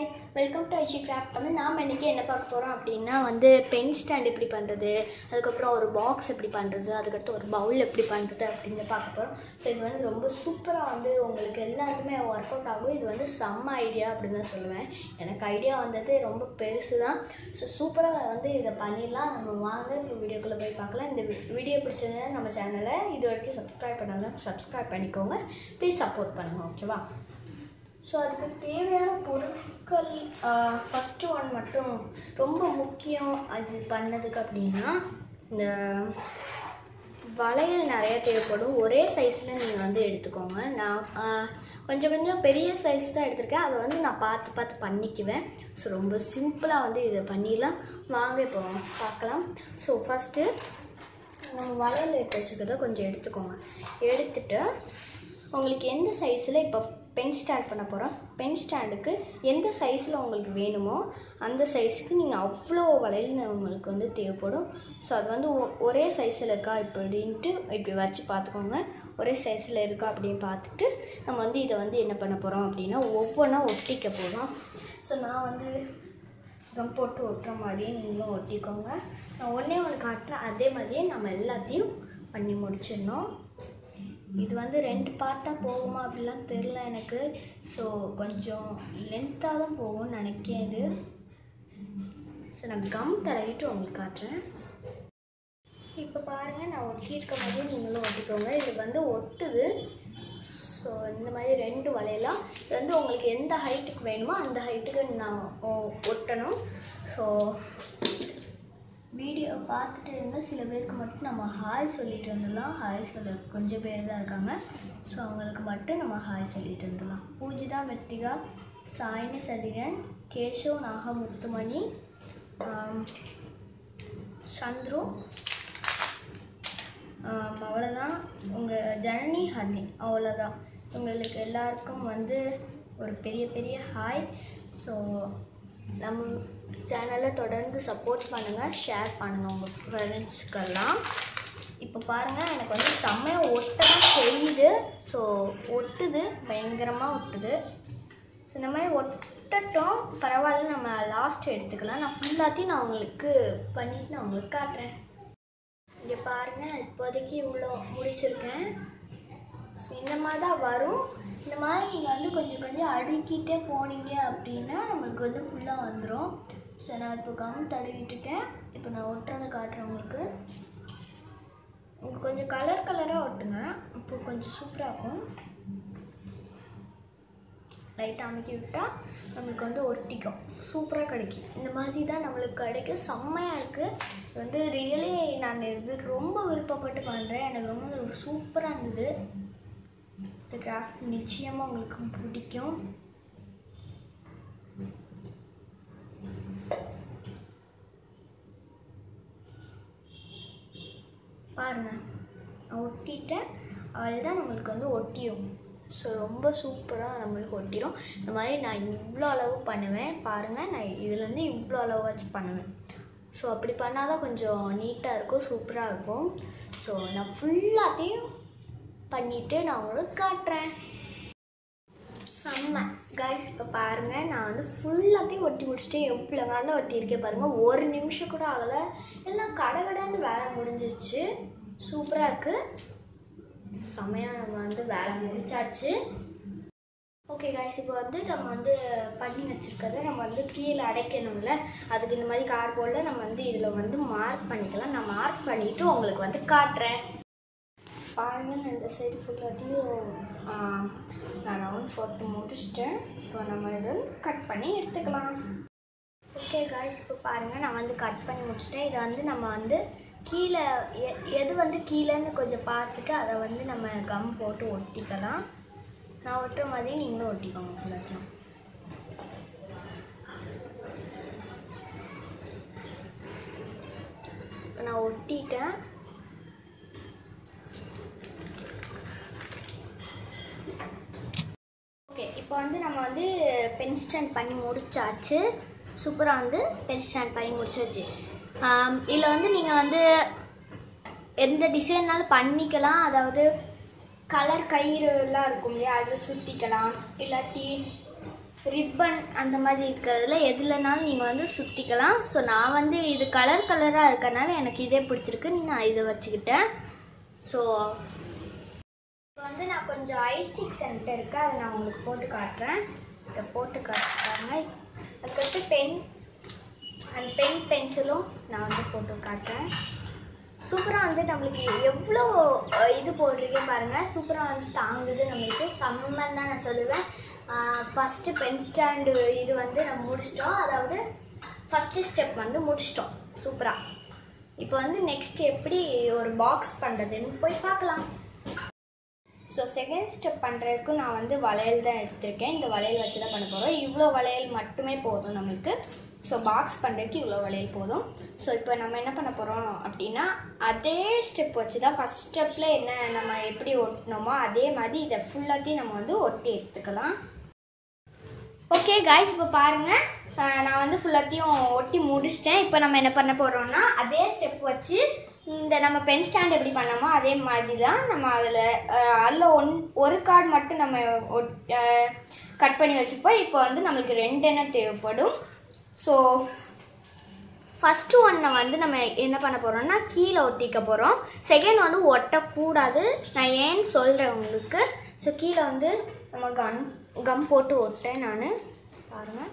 guys, welcome to IG Craft Tamil. நாம் இன்னைக்கு என்ன பார்க்க போறோம் அப்படினா வந்து பென் ஸ்டாண்ட் எப்படி பண்றது, அதுக்கு அப்புறம் ஒரு பாக்ஸ் எப்படி பண்றது, அதுக்கு அடுத்து ஒரு பவுல் எப்படி பண்றது அப்படிங்க பார்க்க போறோம். சோ இது வந்து ரொம்ப சூப்பரா வந்து உங்களுக்கு எல்லாருக்குமே வொர்க் அவுட் ஆகும். இது வந்து செம்ம ஐடியா அப்படினு தான் சொல்லுவேன். எனக்கு ஐடியா வந்தது ரொம்ப பெருசு தான். சோ சூப்பரா வந்து இத பண்ணிடலாம். நம்ம வாங்க இந்த வீடியோக்குள்ள போய் பார்க்கலாம். இந்த வீடியோ பிடிச்சதுன்னா நம்ம சேனலை இதுவரைக்கும் சப்ஸ்கிரைப் பண்ணாதவங்க சப்ஸ்கிரைப் பண்ணிக்கோங்க. ப்ளீஸ் சப்போர்ட் பண்ணுங்க, ஓகேவா? ஸோ அதுக்கு தேவையான பொருட்கள் ஃபஸ்ட்டு ஒன் மட்டும் ரொம்ப முக்கியம். அது பண்ணதுக்கு அப்படின்னா இந்த வளையல் நிறைய தேவைப்படும். ஒரே சைஸில் நீங்கள் வந்து எடுத்துக்கோங்க. நான் கொஞ்சம் பெரிய சைஸ் தான் எடுத்திருக்கேன். அதை வந்து நான் பார்த்து பண்ணிக்குவேன். ஸோ ரொம்ப சிம்பிளாக வந்து இதை பண்ணிடலாம். வாங்க இப்போ பார்க்கலாம். ஸோ ஃபஸ்ட்டு வளையல் எடுத்து வச்சுக்கிறத கொஞ்சம் எடுத்துக்கோங்க. எடுத்துகிட்டு உங்களுக்கு எந்த சைஸில் இப்போ பென் ஸ்டாண்ட் பண்ண போகிறோம், பென் ஸ்டாண்டுக்கு எந்த சைஸில் உங்களுக்கு வேணுமோ அந்த சைஸுக்கு நீங்கள் அவ்வளோ வளையல் உங்களுக்கு வந்து தேவைப்படும். ஸோ அது வந்து ஒரே சைஸில் இருக்கா இப்படின்ட்டு இப்படி வச்சு பார்த்துக்கோங்க. ஒரே சைஸில் இருக்கா அப்படின்னு பார்த்துட்டு நம்ம வந்து இதை வந்து என்ன பண்ண போகிறோம் அப்படின்னா ஒவ்வொன்றா ஒட்டிக்க போகிறோம். ஸோ நான் வந்து கம் போட்டு ஒட்டுற மாதிரியே நீங்களும் ஒட்டிக்கோங்க. நான் ஒன்றே ஒன்று காட்டுறேன், அதே மாதிரியே நம்ம எல்லாத்தையும் பண்ணி முடிச்சிடணும். இது வந்து 2 பார்ட்டாக போகுமா அப்படிலாம் தெரில எனக்கு. ஸோ கொஞ்சம் லென்த்தாக தான் போகும்னு நினைக்கிறேன் இது. ஸோ நான் கம் தடவிட்டு உங்களுக்கு காட்டுறேன். இப்போ பாருங்கள், நான் ஒட்டியிருக்க மாதிரி நீங்களும் ஒட்டிக்கோங்க. இது வந்து ஒட்டுது. ஸோ இந்த மாதிரி 2 வளையலாம் இது வந்து உங்களுக்கு எந்த ஹைட்டுக்கு வேணுமோ அந்த ஹைட்டுக்கு நான் ஒட்டணும். ஸோ வீடியோ பார்த்துட்டு இருந்தால் சில பேருக்கு மட்டும் நம்ம ஹாய் சொல்லிட்டு வந்துடலாம். ஹாய் சொல்ல கொஞ்சம் பேர் தான் இருக்காங்க. ஸோ அவங்களுக்கு மட்டும் நம்ம ஹாய் சொல்லிட்டு வந்துடலாம். பூஜிதா மெர்த்திகா, சாய்னி சதிரன், கேஷவ் நாகமுத்துமணி, சந்துரு, அவ்வளோதான். உங்கள் ஜனனி ஹர்னி, அவ்வளோதான். உங்களுக்கு எல்லாருக்கும் வந்து ஒரு பெரிய ஹாய். ஸோ நம்ம சேனலை தொடர்ந்து சப்போர்ட் பண்ணுங்கள், ஷேர் பண்ணுங்கள் உங்கள் ஃப்ரெண்ட்ஸ்க்கெல்லாம். இப்போ பாருங்கள், எனக்கு வந்து செம்மையாக ஒட்ட தான் தெரியுது. ஸோ ஒட்டுது, பயங்கரமாக ஒட்டுது. ஸோ இந்த மாதிரி ஒட்டட்டும், பரவாயில்ல, நம்ம லாஸ்ட் எடுத்துக்கலாம். நான் ஃபுல்லாத்தையும் நான் உங்களுக்கு பண்ணிவிட்டு நான் உங்களுக்கு காட்டுறேன். இங்கே பாருங்கள், இப்போதைக்கு இவ்வளோ முடிச்சிருக்கேன். ஸோ இந்த மாதிரி தான் வரும். இந்த மாதிரி நீங்கள் வந்து கொஞ்சம் அடுக்கிட்டே போனீங்க அப்படின்னா நம்மளுக்கு வந்து ஃபுல்லாக வந்துடும். ஸோ நான் இப்போ கம் தடவிட்டுருக்கேன். இப்போ நான் ஒட்டுறதை காட்டுறேன் உங்களுக்கு. கொஞ்சம் கலராக ஒட்டுங்க, இப்போ கொஞ்சம் சூப்பராக இருக்கும். லைட்டாக அமைக்கி விட்டால் நம்மளுக்கு வந்து ஒட்டிக்கும், சூப்பராக கிடைக்கும். இந்த மாதிரி தான் நம்மளுக்கு கிடைக்கும். செம்மையாக இருக்குது. இது வந்து ரியலி நான் இது ரொம்ப விருப்பப்பட்டு பண்ணுறேன். எனக்கு ரொம்ப சூப்பராக இருந்தது. இந்த கிராஃப்ட் நிச்சயமாக உங்களுக்கு பிடிக்கும். பாருங்கள், நான் ஒட்டிட்டேன். அவள் தான் நம்மளுக்கு வந்து ஒட்டியும். ஸோ ரொம்ப சூப்பராக நம்மளுக்கு ஒட்டிடும். இந்த மாதிரி நான் இவ்வளோ அளவு பண்ணுவேன். பாருங்கள், நான் இதுலேருந்து இவ்வளோ அளவு வச்சு பண்ணுவேன். ஸோ அப்படி பண்ணால் தான் கொஞ்சம் நீட்டாக இருக்கும், சூப்பராக இருக்கும். ஸோ நான் ஃபுல்லாத்தையும் பண்ணிவிட்டு நான் உங்களுக்கு காட்டுறேன். செம்ம கைஸ், இப்போ பாருங்கள், நான் வந்து ஃபுல்லாத்தையும் ஒட்டி முடிச்சுட்டு எவ்வளோ வேலை ஒட்டியிருக்கேன் பாருங்கள். 1 நிமிஷம் கூட ஆகலை, எல்லாம் கடகடன்னு வேலை முடிஞ்சிருச்சு. சூப்பராக இருக்குது. செம்மையாக நம்ம வந்து வேலை முடிச்சாச்சு. ஓகே கைஸ், இப்போ வந்து நம்ம வந்து பண்ணி வச்சுருக்கிறத நம்ம வந்து கீழே அடைக்கணும்ல, அதுக்கு இந்த மாதிரி கார்ட்போர்டில் நம்ம வந்து இதில் வந்து மார்க் பண்ணிக்கலாம். நான் மார்க் பண்ணிவிட்டு உங்களுக்கு வந்து காட்டுறேன். பாருங்கள், இந்த சைடு ஃபுல்லாத்தையும் நான் ரவுண்ட் போட்டு முடிச்சிட்டேன். இப்போ நம்ம இதை கட் பண்ணி எடுத்துக்கலாம். ஓகே காய்ஸ், இப்போ பாருங்கள், நான் வந்து கட் பண்ணி முடிச்சிட்டேன். இதை வந்து நம்ம வந்து கீழே எது வந்து கீழேன்னு கொஞ்சம் பார்த்துட்டு அதை வந்து நம்ம கம் போட்டு ஒட்டிக்கலாம். நான் ஒட்டுற மாதிரி நீங்களும் ஒட்டிக்கோங்க ஃபுல்லாத்தையும். நான் ஒட்டிட்டேன். ஓகே, இப்போ வந்து நம்ம வந்து பென் ஸ்டாண்ட் பண்ணி முடிச்சாச்சு. சூப்பராக வந்து பென் ஸ்டாண்ட் பண்ணி முடிச்சாச்சு. இதில் வந்து நீங்கள் வந்து எந்த டிசைன்னாலும் பண்ணிக்கலாம். அதாவது கலர் கயிறுலாம் இருக்கும் இல்லையா, அதில் சுற்றிக்கலாம். இல்லாட்டி ரிப்பன் அந்த மாதிரி இருக்கிறதுல எதுலனாலும் நீங்கள் வந்து சுற்றிக்கலாம். ஸோ நான் வந்து இது கலர் கலராக இருக்கனால எனக்கு இதே பிடிச்சிருக்கு, நான் இதை வச்சுக்கிட்டேன். ஸோ இப்போ வந்து நான் கொஞ்சம் ஐஸ்டிக்ஸ் என்கிட்ட இருக்குது, அதை நான் உங்களுக்கு போட்டு காட்டுறேன். இதை போட்டு காட்டுறாங்க. அதுக்கடுத்து பென்சிலும் நான் வந்து போட்டு காட்டுறேன். சூப்பராக வந்து நம்மளுக்கு எவ்வளோ இது போட்டிருக்கே பாருங்கள், சூப்பராக வந்து தாங்குது, நம்மளுக்கு செம்மன்னு தான் நான் சொல்லுவேன். ஃபஸ்ட்டு பென் ஸ்டாண்டு இது வந்து நம்ம முடிச்சிட்டோம், அதாவது ஃபஸ்ட்டு ஸ்டெப் வந்து முடிச்சிட்டோம் சூப்பராக. இப்போ வந்து நெக்ஸ்ட் எப்படி ஒரு பாக்ஸ் பண்ணுறதுன்னு போய் பார்க்கலாம். ஸோ செகண்ட் ஸ்டெப் பண்ணுறதுக்கு நான் வந்து வளையல் தான் எடுத்திருக்கேன். இந்த வளையல் வச்சு தான் பண்ண போகிறோம். இவ்வளோ வளையல் மட்டுமே போதும் நம்மளுக்கு. ஸோ பாக்ஸ் பண்ணுறதுக்கு இவ்வளோ வளையல் போதும். ஸோ இப்போ நம்ம என்ன பண்ண போகிறோம் அப்படின்னா, அதே ஸ்டெப் வச்சு தான் ஃபஸ்ட் ஸ்டெப்பில் என்ன நம்ம எப்படி ஒட்டினோமோ அதே மாதிரி இதை ஃபுல்லாத்தையும் நம்ம வந்து ஒட்டி எடுத்துக்கலாம். ஓகே காய்ஸ், இப்போ பாருங்கள், நான் வந்து ஃபுல்லாத்தையும் ஒட்டி முடிச்சிட்டேன். இப்போ நம்ம என்ன பண்ண போகிறோம்னா, அதே ஸ்டெப் வச்சு இந்த நம்ம பென் ஸ்டாண்ட் எப்படி பண்ணோமோ அதே மாதிரி தான் நம்ம அதில் ஒரு கார்டு மட்டும் நம்ம கட் பண்ணி வச்சுப்போம். இப்போ வந்து நம்மளுக்கு 2 எண்ணம் தேவைப்படும். ஸோ ஃபஸ்ட்டு ஒன்றை வந்து நம்ம என்ன பண்ண போகிறோம்னா கீழே ஒட்டிக்க போகிறோம். செகண்ட் வந்து ஒட்டக்கூடாது, நான் ஏன்னு சொல்கிறேன் உங்களுக்கு. ஸோ கீழே வந்து நம்ம கம் போட்டு ஒட்டேன் நான், பாருங்கள்.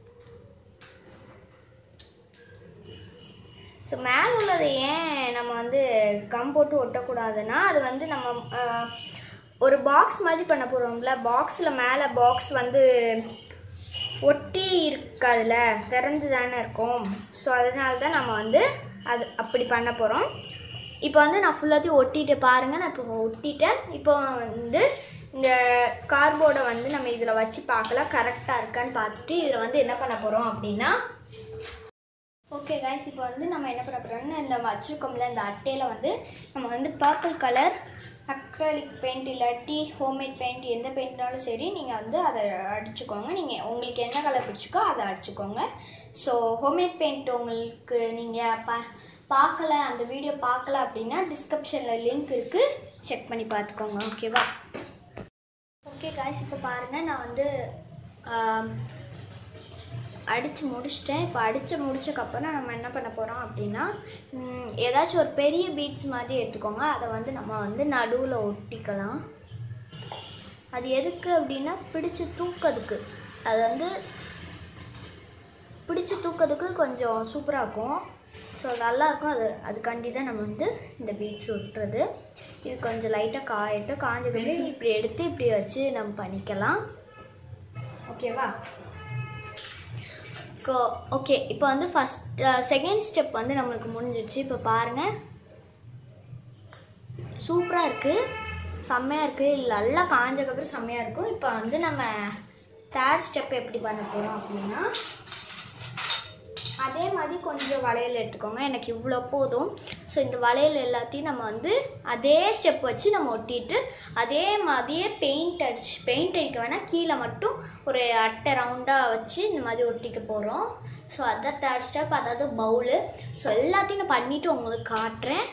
ஸோ மேலே உள்ளதை ஏன் நம்ம வந்து கம் போட்டு ஒட்டக்கூடாதுன்னா, அது வந்து நம்ம ஒரு பாக்ஸ் மாதிரி பண்ண போகிறோம்ல, பாக்ஸில் மேலே பாக்ஸ் வந்து ஒட்டி இருக்காதுல, திறந்து தானே இருக்கும். ஸோ அதனால தான் நம்ம வந்து அது அப்படி பண்ண போகிறோம். இப்போ வந்து நான் ஃபுல்லாத்தையும் ஒட்டிட்டு பாருங்கள், நான் இப்போ ஒட்டிட்டேன். இப்போ வந்து இந்த கார்ட்போர்டை வந்து நம்ம இதில் வச்சு பார்க்கலாம் கரெக்டாக இருக்கான்னு பார்த்துட்டு இதில் வந்து என்ன பண்ண போகிறோம் அப்படின்னா, ஓகே காய்ஸ், இப்போ வந்து நம்ம என்ன பண்ண போகிறோம்னா, இந்த வச்சுருக்கோம்ல இந்த அட்டையில் வந்து நம்ம வந்து பர்பிள் கலர் அக்ரலிக் பெயிண்ட் இல்லாட்டி ஹோம்மேட் பெயிண்ட் எந்த பெயிண்ட்னாலும் சரி, நீங்கள் வந்து அதை அடிச்சுக்கோங்க. நீங்கள் உங்களுக்கு என்ன கலர் பிடிச்சிக்கோ அதை அடிச்சுக்கோங்க. ஸோ ஹோம்மேட் பெயிண்ட் உங்களுக்கு நீங்கள் பார்க்கல, அந்த வீடியோ பார்க்கல அப்படின்னா டிஸ்கிரிப்ஷனில் லிங்க் இருக்குது, செக் பண்ணி பார்த்துக்கோங்க. ஓகேவா? ஓகே காய்ஸ், இப்போ பாருங்கள், நான் வந்து அடித்து முடிச்சிட்டேன். இப்போ அடித்து முடிச்சக்கப்புறம் நம்ம என்ன பண்ண போகிறோம் அப்படின்னா, ஏதாச்சும் ஒரு பெரிய பீட்ஸ் மாதிரி எடுத்துக்கோங்க. அதை வந்து நம்ம வந்து நடுவில் ஒட்டிக்கலாம். அது எதுக்கு அப்படின்னா பிடிச்சி தூக்கிறதுக்கு, அது வந்து பிடிச்சி தூக்கிறதுக்கு கொஞ்சம் சூப்பராக இருக்கும். ஸோ நல்லாயிருக்கும், அதுக்காண்டி தான் நம்ம வந்து இந்த பீட்ஸ் ஒட்டுறது. இது கொஞ்சம் லைட்டாக காஞ்சதுக்கு இப்படி எடுத்து இப்படி வச்சு நம்ம பண்ணிக்கலாம். ஓகேவா? ஓகே, இப்போ வந்து செகண்ட் ஸ்டெப் வந்து நம்மளுக்கு முடிஞ்சிடுச்சு. இப்போ பாருங்கள், சூப்பராக இருக்குது, செம்மையாக இருக்குது, நல்லா காஞ்சக்கப்புறம் செம்மையாக இருக்கும். இப்போ வந்து நம்ம தேர்ட் ஸ்டெப் எப்படி பண்ண போகிறோம் அப்படின்னா, அதே மாதிரி கொஞ்சம் வளையல் எடுத்துக்கோங்க. எனக்கு இவ்வளோ போதும். ஸோ இந்த வளையல் எல்லாத்தையும் நம்ம வந்து அதே ஸ்டெப் வச்சு நம்ம ஒட்டிட்டு அதே மாதிரியே பெயிண்ட் அடிக்க வேணால் கீழே மட்டும் ஒரு அட்டை ரவுண்டாக வச்சு இந்த மாதிரி ஒட்டிக்க போகிறோம். ஸோ அதான் தேர்ட் ஸ்டெப், அதாவது பவுலு. ஸோ எல்லாத்தையும் நான் பண்ணிவிட்டு உங்களுக்கு காட்டுறேன்.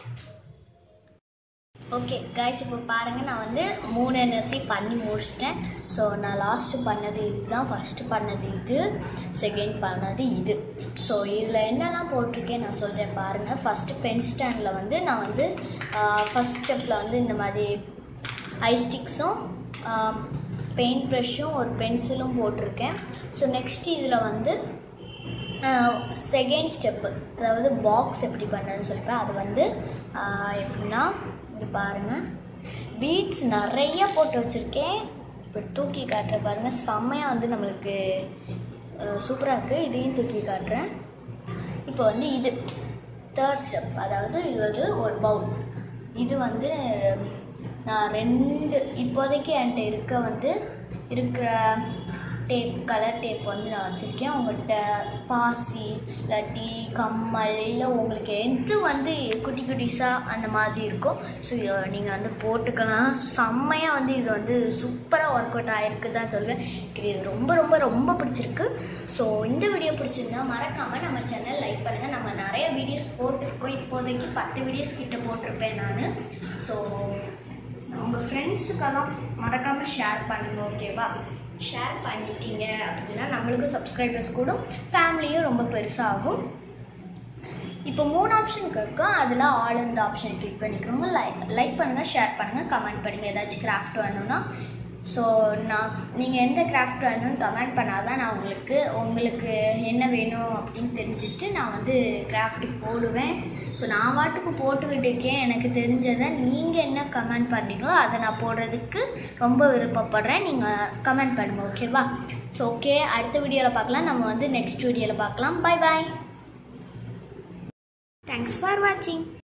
ஓகே கைஸ், இப்போ பாருங்கள், நான் வந்து 3 எண்ணத்தையும் பண்ணி முடிச்சிட்டேன். ஸோ நான் லாஸ்ட்டு பண்ணது இதுதான், ஃபஸ்ட்டு பண்ணது இது, செகண்ட் பண்ணது இது. ஸோ இதில் என்னெல்லாம் போட்டிருக்கேன் நான் சொல்கிறேன் பாருங்கள். ஃபஸ்ட்டு பென் ஸ்டாண்டில் வந்து நான் வந்து ஃபஸ்ட் ஸ்டெப்பில் வந்து இந்த மாதிரி ஐஸ்டிக்ஸும் பெயிண்ட் ப்ரஷ்ஷும் ஒரு பென்சிலும் போட்டிருக்கேன். ஸோ நெக்ஸ்ட்டு இதில் வந்து செகண்ட் ஸ்டெப்பு, அதாவது பாக்ஸ் எப்படி பண்ணுறதுன்னு சொல்லிப்பேன். அது வந்து எப்படின்னா, இது பாருங்கள், பீட்ஸ் நிறையா போட்டு வச்சுருக்கேன். இப்போ தூக்கி காட்டுறேன் பாருங்கள், செம்மையாக வந்து நம்மளுக்கு சூப்பராக இருக்குது. இதையும் தூக்கி காட்டுறேன். இப்போ வந்து இது தேர்ட் ஸ்டெப், அதாவது இது வந்து ஒரு பவுல். இது வந்து நான் 2 இப்போதைக்கு என்கிட்ட இருக்கிற டேப், கலர் டேப் வந்து நான் வச்சுருக்கேன். உங்கள்கிட்ட பாசி இல்லாட்டி கம்மல் இல்லை உங்களுக்கு எது வந்து குட்டி குட்டிஸாக அந்த மாதிரி இருக்கும். ஸோ நீங்கள் வந்து போட்டுக்கலாம். செம்மையாக வந்து இது வந்து சூப்பராக ஒர்க் அவுட் ஆகிருக்கு தான் சொல்லுவேன். இது ரொம்ப ரொம்ப ரொம்ப பிடிச்சிருக்கு. ஸோ இந்த வீடியோ பிடிச்சிருந்தா மறக்காமல் நம்ம சேனல் லைக் பண்ணுங்கள். நம்ம நிறைய வீடியோஸ் போட்டிருக்கோம், இப்போதைக்கு 10 வீடியோஸ் கிட்ட போட்டிருப்பேன் நான். ஸோ உங்கள் ஃப்ரெண்ட்ஸுக்கெல்லாம் மறக்காமல் ஷேர் பண்ணுங்கள். ஓகேவா? ஷேர் பண்ணிட்டீங்க அப்படின்னா நம்மளுக்கும் சப்ஸ்கிரைபர்ஸ் கூடும், ஃபேமிலியும் ரொம்ப பெருசாகும். இப்போ 3 ஆப்ஷனுக்கு இருக்கும், அதில் ஆல் இந்த ஆப்ஷன் கிளிக் பண்ணிக்கோங்க. லைக் பண்ணுங்கள், ஷேர் பண்ணுங்கள், கமெண்ட் பண்ணுங்கள். ஏதாச்சும் கிராஃப்ட் வேணும்னா ஸோ நீங்கள் எந்த கிராஃப்ட் வேணும்னு கமெண்ட் பண்ணால் தான் நான் உங்களுக்கு என்ன வேணும் அப்படின்னு தெரிஞ்சுட்டு நான் வந்து கிராஃப்ட்டுக்கு போடுவேன். ஸோ நான் வாட்டுக்கு போட்டுக்கிட்டு இருக்கேன், எனக்கு தெரிஞ்சதை நீங்கள் என்ன கமெண்ட் பண்ணுறீங்களோ அதை நான் போடுறதுக்கு ரொம்ப விருப்பப்படுறேன். நீங்கள் கமெண்ட் பண்ணுங்கள், ஓகேவா? ஸோ ஓகே, அடுத்த வீடியோவில் பார்க்கலாம். நம்ம வந்து நெக்ஸ்ட் வீடியோவில் பார்க்கலாம். Bye bye. தேங்க்ஸ் ஃபார் வாட்சிங்.